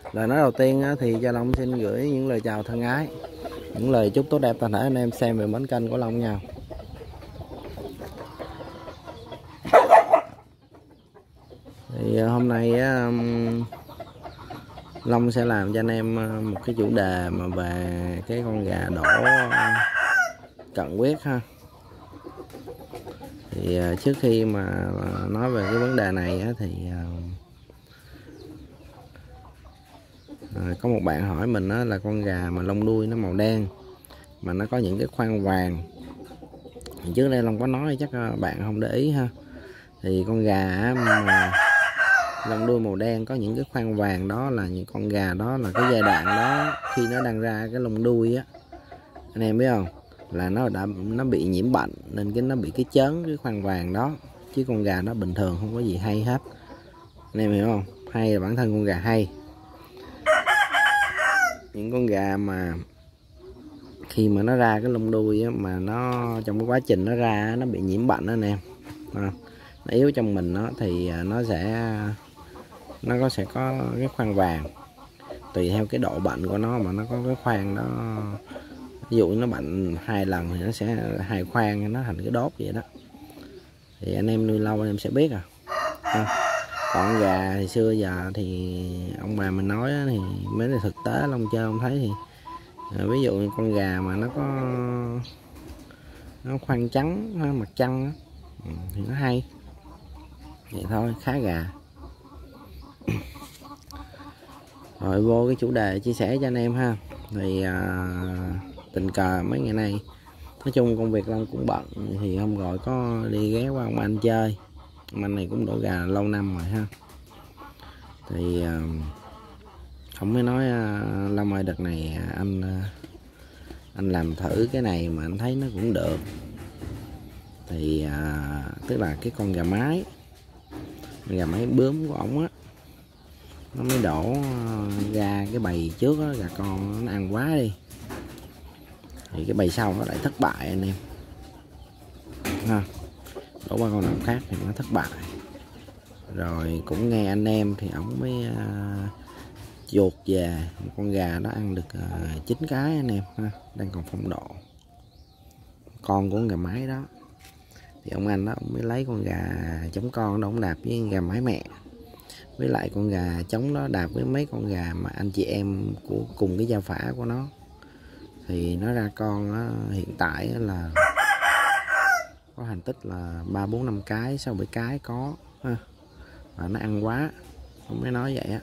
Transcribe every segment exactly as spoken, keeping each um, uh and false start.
Lời nói đầu tiên thì Gia Long xin gửi những lời chào thân ái, những lời chúc tốt đẹp toàn thể anh em xem về bánh canh của Long nha. Thì hôm nay Long sẽ làm cho anh em một cái chủ đề mà về cái con gà đổ cận huyết ha. Thì trước khi mà nói về cái vấn đề này thì À, có một bạn hỏi mình đó là con gà mà lông đuôi nó màu đen mà nó có những cái khoan vàng. Trước đây Long có nói chắc bạn không để ý ha. Thì con gà mà lông đuôi màu đen có những cái khoan vàng đó là những con gà đó là cái giai đoạn đó khi nó đang ra cái lông đuôi á, anh em biết không, là nó đã nó bị nhiễm bệnh nên cái nó bị cái chớn cái khoan vàng đó, chứ con gà nó bình thường không có gì hay hết, anh em hiểu không? Hay là bản thân con gà hay. Những con gà mà khi mà nó ra cái lông đuôi á, mà nó trong cái quá trình nó ra nó bị nhiễm bệnh đó anh em, à, nó yếu trong mình nó thì nó sẽ nó có sẽ có cái khoan vàng tùy theo cái độ bệnh của nó mà nó có cái khoan đó. Ví dụ nó bệnh hai lần thì nó sẽ hai khoan, nó thành cái đốt vậy đó. Thì anh em nuôi lâu anh em sẽ biết à, à. Còn gà thì xưa giờ thì ông bà mình nói thì mấy cái thực tế Long chơi ông thấy thì à, ví dụ như con gà mà nó có nó khoan trắng mặt trăng đó, thì nó hay vậy thôi, khá gà. Rồi vô cái chủ đề chia sẻ cho anh em ha. Thì à, tình cờ mấy ngày nay nói chung công việc Long cũng bận thì hôm rồi có đi ghé qua ông anh chơi. Ông anh này cũng đổ gà lâu năm rồi ha. Thì à, không mới nói à, Long ơi đợt này anh anh làm thử cái này mà anh thấy nó cũng được. Thì à, tức là cái con gà mái gà mái bướm của ổng á, nó mới đổ ra cái bầy trước á, gà con nó ăn quá đi thì cái bầy sau nó lại thất bại anh em ha. Đổ qua con nào khác thì nó thất bại. Rồi cũng nghe anh em thì ổng mới uh, chuột về một con gà đó ăn được uh, chín cái anh em ha, đang còn phong độ con của con gà mái đó. Thì ông anh đó ông mới lấy con gà trống con đó ông đạp với gà mái mẹ, với lại con gà trống đó đạp với mấy con gà mà anh chị em của cùng cái gia phả của nó, thì nó ra con đó, hiện tại là có thành tích là ba bốn năm cái, sáu bảy cái có ha. Và nó ăn quá, ông mới nói vậy á.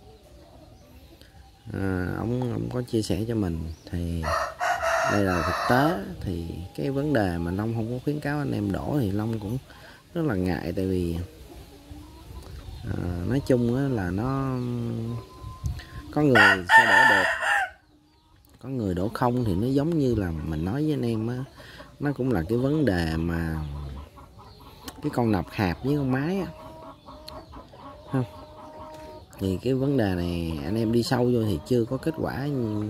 À, ông ông có chia sẻ cho mình thì đây là thực tế. Thì cái vấn đề mà Long không có khuyến cáo anh em đổ thì Long cũng rất là ngại, tại vì à, nói chung á, là nó có người sẽ đổ được, có người đổ không. Thì nó giống như là mình nói với anh em á, nó cũng là cái vấn đề mà cái con nọc hạp với con mái á, không. Thì cái vấn đề này anh em đi sâu vô thì chưa có kết quả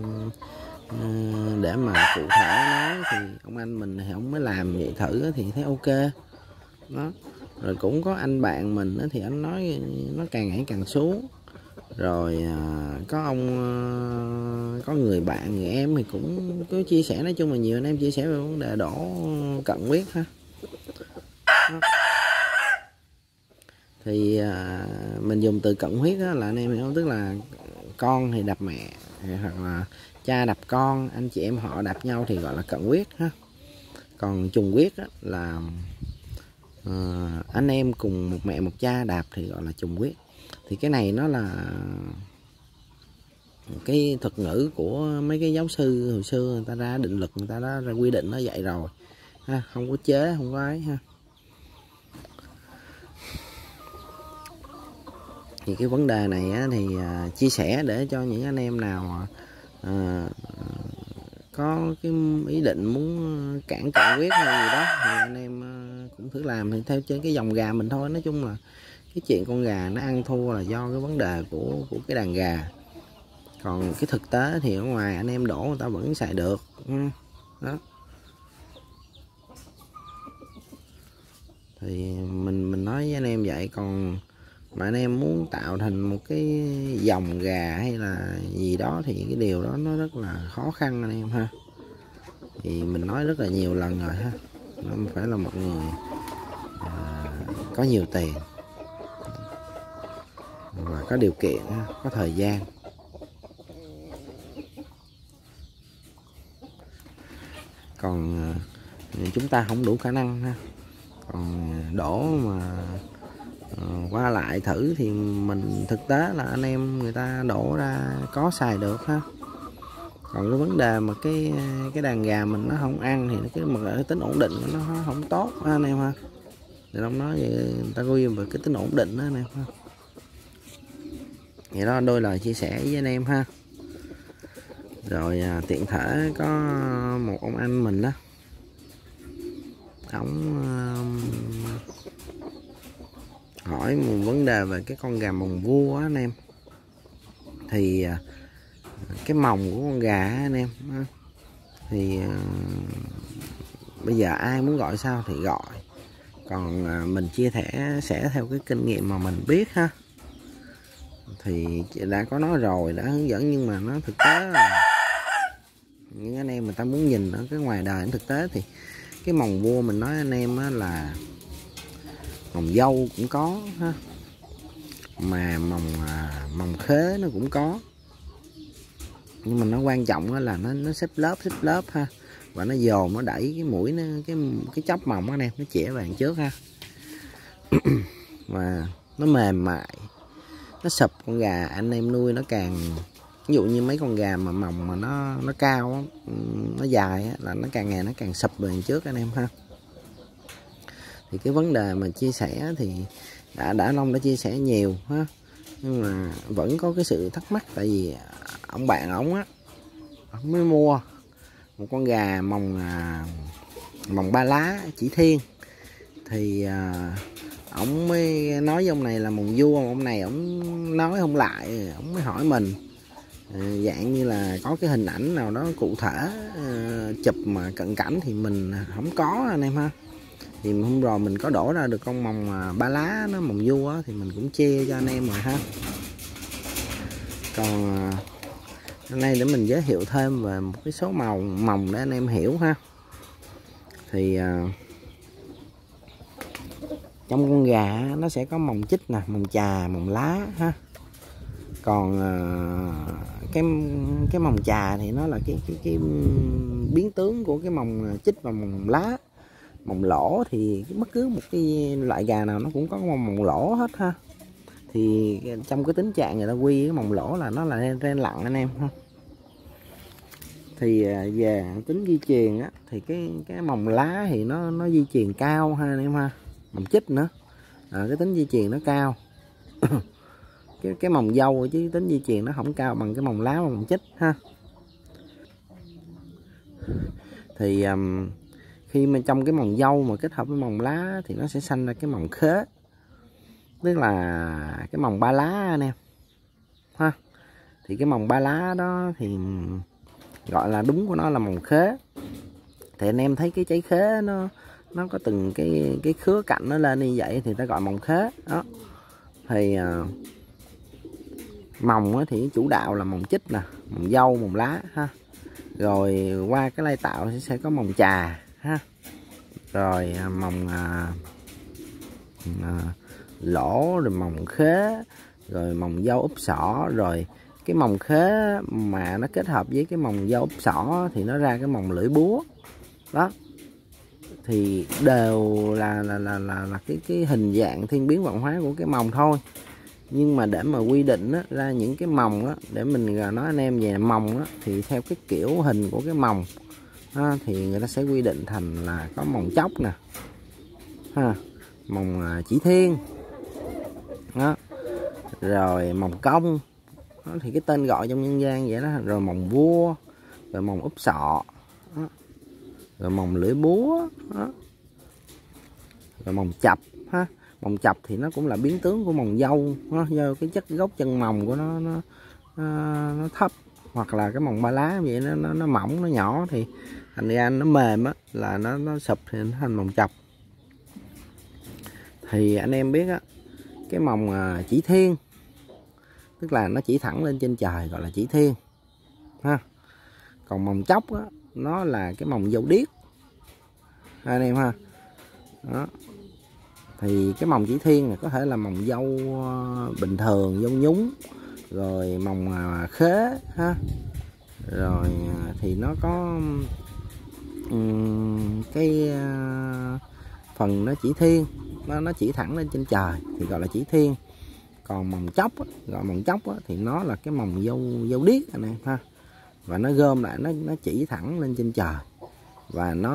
để mà cụ thể nói. Thì ông anh mình thì ông mới làm vậy thử thì thấy ok đó. Rồi cũng có anh bạn mình thì anh nói nó càng ngày càng xuống. Rồi có ông có người bạn người em thì cũng có chia sẻ, nói chung là nhiều anh em chia sẻ về vấn đề đổ cận huyết ha đó. Thì à, mình dùng từ cận huyết đó là anh em hiểu, tức là con thì đập mẹ hoặc là cha đập con, anh chị em họ đập nhau thì gọi là cận huyết ha. Còn trùng huyết đó là à, anh em cùng một mẹ một cha đạp thì gọi là trùng huyết. Thì cái này nó là cái thuật ngữ của mấy cái giáo sư hồi xưa, người ta ra định luật, người ta đã ra quy định nó vậy rồi ha, không có chế, không có ấy ha. Thì cái vấn đề này á, thì à, chia sẻ để cho những anh em nào à, có cái ý định muốn cản cận huyết hay gì đó thì anh em à, cũng thử làm thì theo trên cái dòng gà mình thôi. Nói chung là cái chuyện con gà nó ăn thua là do cái vấn đề của của cái đàn gà. Còn cái thực tế thì ở ngoài anh em đổ người ta vẫn xài được đó. Thì mình mình nói với anh em vậy. Còn mà anh em muốn tạo thành một cái dòng gà hay là gì đó thì cái điều đó nó rất là khó khăn anh em ha. Thì mình nói rất là nhiều lần rồi ha, nó phải là một người à, có nhiều tiền và có điều kiện, có thời gian. Còn chúng ta không đủ khả năng ha, còn đổ mà uh, qua lại thử thì mình thực tế là anh em người ta đổ ra có xài được ha. Còn cái vấn đề mà cái cái đàn gà mình nó không ăn thì cái mà cái tính ổn định nó không tốt ha anh em ha. Thì ông nói vậy, người ta ghi về cái tính ổn định đó anh em ha. Vậy đó đôi lời chia sẻ với anh em ha. Rồi à, tiện thể có một ông anh mình đó, ổng uh, hỏi một vấn đề về cái con gà mồng vua á anh em. Thì uh, cái mồng của con gà á, anh em uh, thì uh, bây giờ ai muốn gọi sao thì gọi, còn uh, mình chia sẻ sẽ theo cái kinh nghiệm mà mình biết ha. Thì đã có nói rồi, đã hướng dẫn, nhưng mà nó thực tế là những anh em người ta muốn nhìn ở cái ngoài đời thực tế thì cái mồng vua mình nói anh em á là mồng dâu cũng có ha, mà mồng à, mồng khế nó cũng có, nhưng mà nó quan trọng là nó nó xếp lớp xếp lớp ha, và nó dồn nó đẩy cái mũi nó cái cái chóp mồng anh em nó chĩa vào trước ha. Mà nó mềm mại, nó sụp. Con gà anh em nuôi nó càng, ví dụ như mấy con gà mà mồng mà nó nó cao nó dài á, là nó càng ngày nó càng sụp về trước anh em ha. Thì cái vấn đề mà chia sẻ thì đã đã Long đã chia sẻ nhiều ha, nhưng mà vẫn có cái sự thắc mắc. Tại vì ông bạn ổng á, ổng mới mua một con gà mồng à, mồng ba lá chỉ thiên, thì à, ổng mới nói với ông này là mồng vua, ông này ổng nói không lại, ổng mới hỏi mình dạng như là có cái hình ảnh nào đó cụ thể uh, chụp mà cận cảnh thì mình không có anh em ha. Thì hôm rồi mình có đổ ra được con mồng uh, ba lá nó mồng vua á, thì mình cũng chia cho anh em rồi ha. Còn uh, hôm nay để mình giới thiệu thêm về một cái số màu mồng để anh em hiểu ha. Thì uh, trong con gà nó sẽ có mồng chích nè, mồng chà, mồng lá ha. Còn uh, cái cái mồng chà thì nó là cái cái cái biến tướng của cái mồng chích và mồng lá. Mồng lỗ thì bất cứ một cái loại gà nào nó cũng có mồng, mồng lỗ hết ha. Thì trong cái tính trạng người ta quy cái mồng lỗ là nó là ren, ren lặng anh em ha. Thì uh, về tính di truyền á, thì cái cái mồng lá thì nó nó di truyền cao ha anh em ha. Mồng chích nữa à, cái tính di truyền nó cao. cái cái mồng dâu chứ tính di truyền nó không cao bằng cái mồng lá, mồng chích ha. Thì um, khi mà trong cái mồng dâu mà kết hợp với mồng lá thì nó sẽ sanh ra cái mồng khế, tức là cái mồng ba lá anh em ha. Thì cái mồng ba lá đó thì gọi là đúng của nó là mồng khế. Thì anh em thấy cái trái khế nó nó có từng cái cái khứa cạnh nó lên như vậy thì ta gọi mồng khế đó. Thì uh, mồng thì chủ đạo là mồng chích nè, mồng dâu, mồng lá ha. Rồi qua cái lai tạo sẽ có mồng chà ha. Rồi mồng à, à, lỗ, rồi mồng khế, rồi mồng dâu úp sỏ. Rồi cái mồng khế mà nó kết hợp với cái mồng dâu úp sỏ thì nó ra cái mồng lưỡi búa đó. Thì đều là là là là, là cái cái hình dạng thiên biến văn hóa của cái mồng thôi. Nhưng mà để mà quy định á, ra những cái mồng á, để mình nói anh em về mồng á, thì theo cái kiểu hình của cái mồng á, thì người ta sẽ quy định thành là có mồng chóc nè ha, mồng chỉ thiên đó, rồi mồng công đó, thì cái tên gọi trong nhân gian vậy đó. Rồi mồng vua, rồi mồng úp sọ đó, rồi mồng lưỡi búa đó, rồi mồng chập ha. Mồng chập thì nó cũng là biến tướng của mồng dâu đó, do cái chất gốc chân mồng của nó nó, nó, nó thấp, hoặc là cái mồng ba lá vậy nó, nó nó mỏng, nó nhỏ thì thành ra nó mềm á, là nó nó sụp thì nó thành mồng chập. Thì anh em biết á, cái mồng à, chỉ thiên, tức là nó chỉ thẳng lên trên trời gọi là chỉ thiên ha. Còn mồng chóc á, nó là cái mồng dâu điếc anh em ha. Đó. Thì cái mồng chỉ thiên này có thể là mồng dâu bình thường, dâu nhúng, rồi mồng khế ha. Rồi thì nó có um, cái uh, phần nó chỉ thiên, nó nó chỉ thẳng lên trên trời thì gọi là chỉ thiên. Còn mồng chóc á, gọi mồng chóc á, thì nó là cái mồng dâu dâu điếc anh em ha. Và nó gom lại, nó nó chỉ thẳng lên trên trời và nó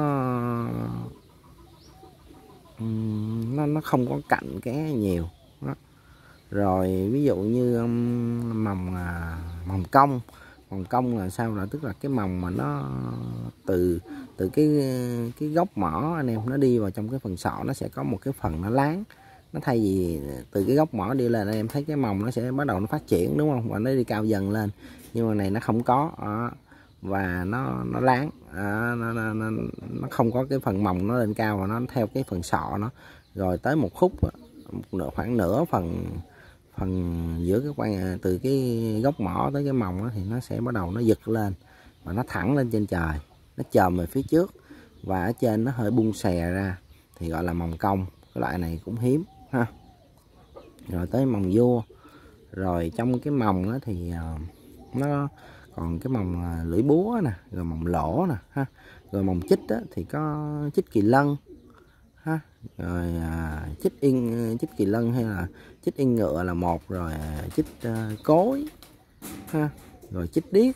nó nó không có cạnh cái nhiều đó. Rồi ví dụ như um, mồng à, mồng cong, mồng cong là sao, là tức là cái mồng mà nó từ từ cái cái gốc mỏ anh em, nó đi vào trong cái phần sọ, nó sẽ có một cái phần nó láng, nó thay vì từ cái gốc mỏ đi lên anh em thấy cái mồng nó sẽ bắt đầu nó phát triển đúng không, và nó đi cao dần lên, nhưng mà này nó không có đó. Và nó nó láng à, nó, nó, nó, nó không có cái phần mồng nó lên cao, và nó theo cái phần sọ nó, rồi tới một khúc một nửa, khoảng nửa phần phần giữa cái quan từ cái gốc mỏ tới cái mồng đó, thì nó sẽ bắt đầu nó giật lên và nó thẳng lên trên trời, nó chồm về phía trước và ở trên nó hơi bung xè ra thì gọi là mồng cong. Cái loại này cũng hiếm ha. Rồi tới mồng vua, rồi trong cái mồng đó thì nó còn cái mồng lưỡi búa nè, rồi mồng lỗ nè ha, rồi mồng chích á, thì có chích kỳ lân ha, rồi à, chích yên chích kỳ lân hay là chích yên ngựa là một, rồi chích uh, cối ha, rồi chích điếc,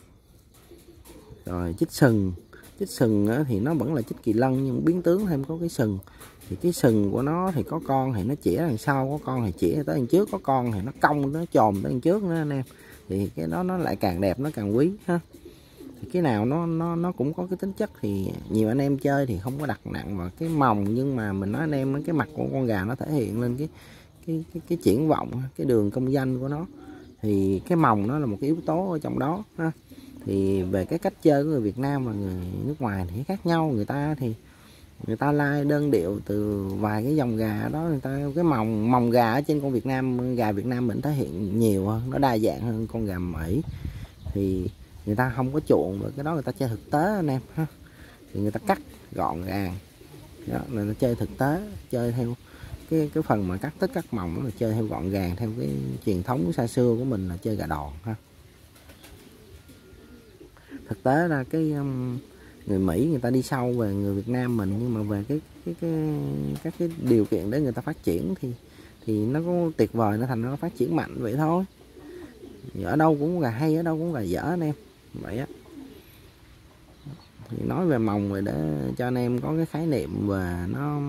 rồi chích sừng. Chích sừng á, thì nó vẫn là chích kỳ lân nhưng biến tướng thêm có cái sừng. Thì cái sừng của nó thì có con thì nó chĩa đằng sau, có con thì chĩa tới đằng trước, có con thì nó cong, nó chồm tới đằng trước nữa anh em. Thì cái đó nó lại càng đẹp, nó càng quý ha. Thì cái nào nó nó nó cũng có cái tính chất, thì nhiều anh em chơi thì không có đặt nặng vào cái mồng, nhưng mà mình nói anh em cái mặt của con gà nó thể hiện lên cái cái cái, cái triển vọng, cái đường công danh của nó, thì cái mồng nó là một cái yếu tố ở trong đó ha. Thì về cái cách chơi của người Việt Nam và người nước ngoài thì khác nhau. Người ta thì người ta lai đơn điệu từ vài cái dòng gà đó, người ta cái mồng mồng gà ở trên con Việt Nam, gà Việt Nam mình thể hiện nhiều hơn, nó đa dạng hơn con gà Mỹ. Thì người ta không có chuộng về cái đó, người ta chơi thực tế anh em ha. Thì người ta cắt gọn gàng đó, người ta chơi thực tế, chơi theo cái cái phần mà cắt tất cắt mồng đó là chơi theo gọn gàng, theo cái truyền thống xa xưa của mình là chơi gà đòn ha. Thực tế ra cái um, người Mỹ người ta đi sâu về người Việt Nam mình, nhưng mà về cái cái cái các cái điều kiện để người ta phát triển thì thì nó có tuyệt vời, nó thành nó phát triển mạnh vậy thôi. Ở đâu cũng có gà hay, ở đâu cũng có gà dở anh em vậy á. Thì nói về mồng rồi để cho anh em có cái khái niệm và nó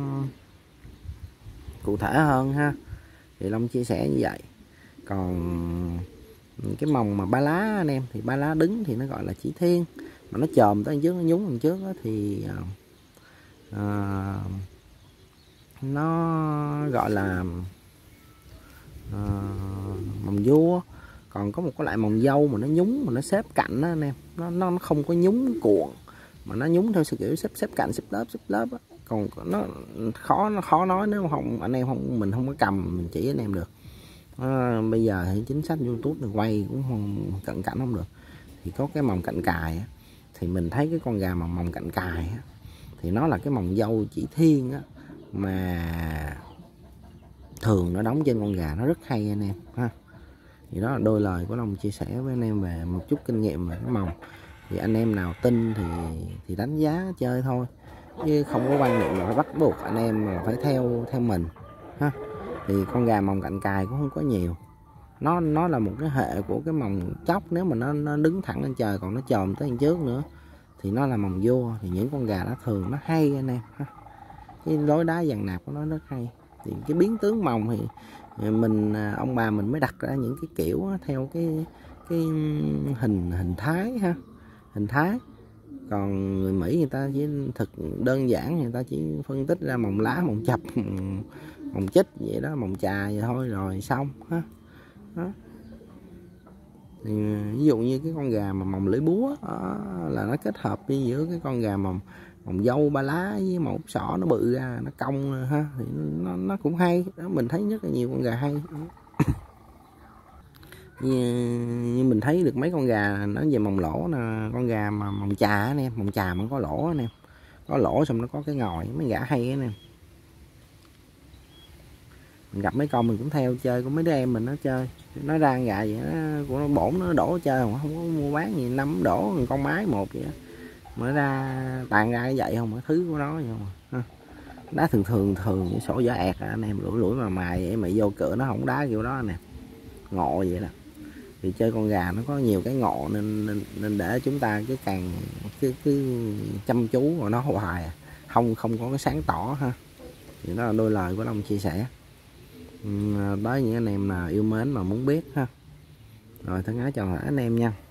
cụ thể hơn ha, thì Long chia sẻ như vậy. Còn cái mồng mà ba lá anh em, thì ba lá đứng thì nó gọi là chỉ thiên, mà nó chồm tới đằng trước, nó nhúng đằng trước đó, thì à, nó gọi là à, mồng vua. Còn có một cái loại mồng dâu mà nó nhúng mà nó xếp cạnh đó anh em, nó nó không có nhúng cuộn mà nó nhúng theo sự kiểu xếp xếp cạnh, xếp lớp xếp lớp á. Còn nó khó nó khó nói nếu không anh em không mình không có cầm mình chỉ anh em được. À, bây giờ thì chính sách YouTube thì quay cũng không cận cảnh không được. Thì có cái mồng cạnh cài á, thì mình thấy cái con gà mà mồng cạnh cài á, thì nó là cái mồng dâu chỉ thiên á, mà thường nó đóng trên con gà nó rất hay anh em ha. Thì đó là đôi lời của Long chia sẻ với anh em về một chút kinh nghiệm về cái mồng. Thì anh em nào tin thì thì đánh giá chơi thôi, chứ không có quan niệm là bắt buộc anh em mà phải theo theo mình ha. Thì con gà mồng cạnh cài cũng không có nhiều, nó nó là một cái hệ của cái mồng chóc. Nếu mà nó, nó đứng thẳng lên trời, còn nó chồm tới đằng trước nữa thì nó là mồng vua. Thì những con gà đó thường nó hay anh em ha, cái lối đá dàn nạp của nó rất hay. Thì cái biến tướng mồng thì mình ông bà mình mới đặt ra những cái kiểu theo cái cái hình hình thái ha, hình thái. Còn người Mỹ người ta chỉ thực đơn giản, người ta chỉ phân tích ra mồng lá, mồng chập, mồng, mồng chích vậy đó, mồng chà vậy thôi rồi xong ha. Đó. Thì, ví dụ như cái con gà mà mồng lưỡi búa đó, là nó kết hợp với giữa cái con gà mồng mồng dâu ba lá với màu ốc sỏ nó bự ra, nó cong ha, thì nó, nó cũng hay đó. Mình thấy rất là nhiều con gà hay như, như mình thấy được mấy con gà nó về mồng lỗ nè, con gà mà mồng chà anh em, mồng chà mà có lỗ anh em, có lỗ xong nó có cái ngòi, mấy gà hay anh em. Mình gặp mấy con mình cũng theo chơi, của mấy đứa em mình nó chơi, nó ra gà vậy nó của nó bổn nó đổ chơi không, không có mua bán gì, năm đổ con mái một vậy đó. Mở ra tàn ra cái vậy không, cái thứ của nó vậy không ha. Đá thường thường thường với sổ giỏ ẹt anh em, lủi lủi mà mài vậy mà vô cửa nó không đá kiểu đó nè, ngộ vậy nè. Thì chơi con gà nó có nhiều cái ngộ nên nên, nên để chúng ta cái càng cứ cứ chăm chú vào nó hoài, không không có cái sáng tỏ ha. Thì đó là đôi lời của Long chia sẻ tới những anh em nào yêu mến mà muốn biết ha. Rồi thân ái chào anh em nha.